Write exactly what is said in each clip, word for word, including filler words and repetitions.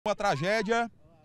Uma tragédia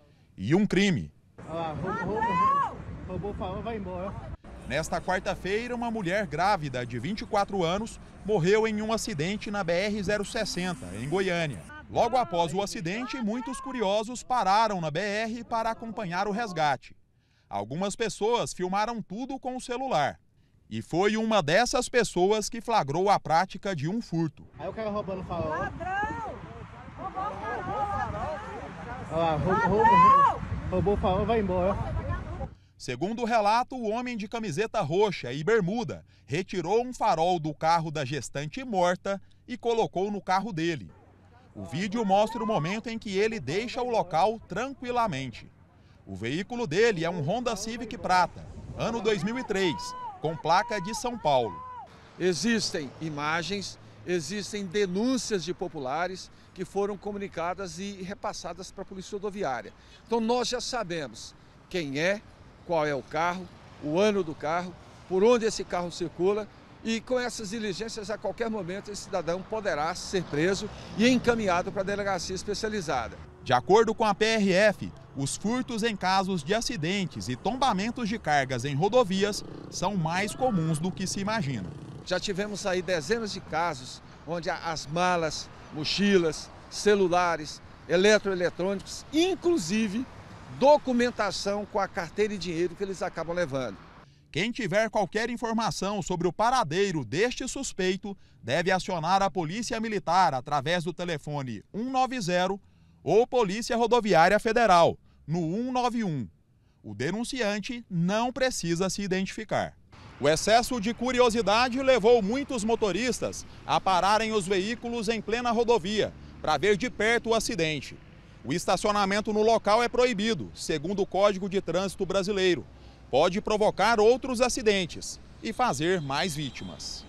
e um crime. Ah, roubou, roubou, falou, vai embora. Nesta quarta-feira, uma mulher grávida de vinte e quatro anos morreu em um acidente na B R zero sessenta, em Goiânia. Logo após o acidente, muitos curiosos pararam na B R para acompanhar o resgate. Algumas pessoas filmaram tudo com o celular. E foi uma dessas pessoas que flagrou a prática de um furto. Aí o cara roubando o farol. Ladrão! Roubou o farol! Olha lá, roubou, roubou, roubou o farol, vai embora. Segundo o relato, o homem de camiseta roxa e bermuda retirou um farol do carro da gestante morta e colocou no carro dele. O vídeo mostra o momento em que ele deixa o local tranquilamente. O veículo dele é um Honda Civic prata, ano dois mil e três, com placa de São Paulo. Existem imagens, existem denúncias de populares que foram comunicadas e repassadas para a Polícia Rodoviária. Então nós já sabemos quem é, qual é o carro, o ano do carro, por onde esse carro circula, e com essas diligências, a qualquer momento, esse cidadão poderá ser preso e encaminhado para a delegacia especializada. De acordo com a P R F, os furtos em casos de acidentes e tombamentos de cargas em rodovias são mais comuns do que se imagina. Já tivemos aí dezenas de casos onde as malas, mochilas, celulares, eletroeletrônicos, inclusive documentação com a carteira e dinheiro que eles acabam levando. Quem tiver qualquer informação sobre o paradeiro deste suspeito deve acionar a Polícia Militar através do telefone um nove zero ou Polícia Rodoviária Federal no um nove um. O denunciante não precisa se identificar. O excesso de curiosidade levou muitos motoristas a pararem os veículos em plena rodovia para ver de perto o acidente. O estacionamento no local é proibido, segundo o Código de Trânsito Brasileiro. Pode provocar outros acidentes e fazer mais vítimas.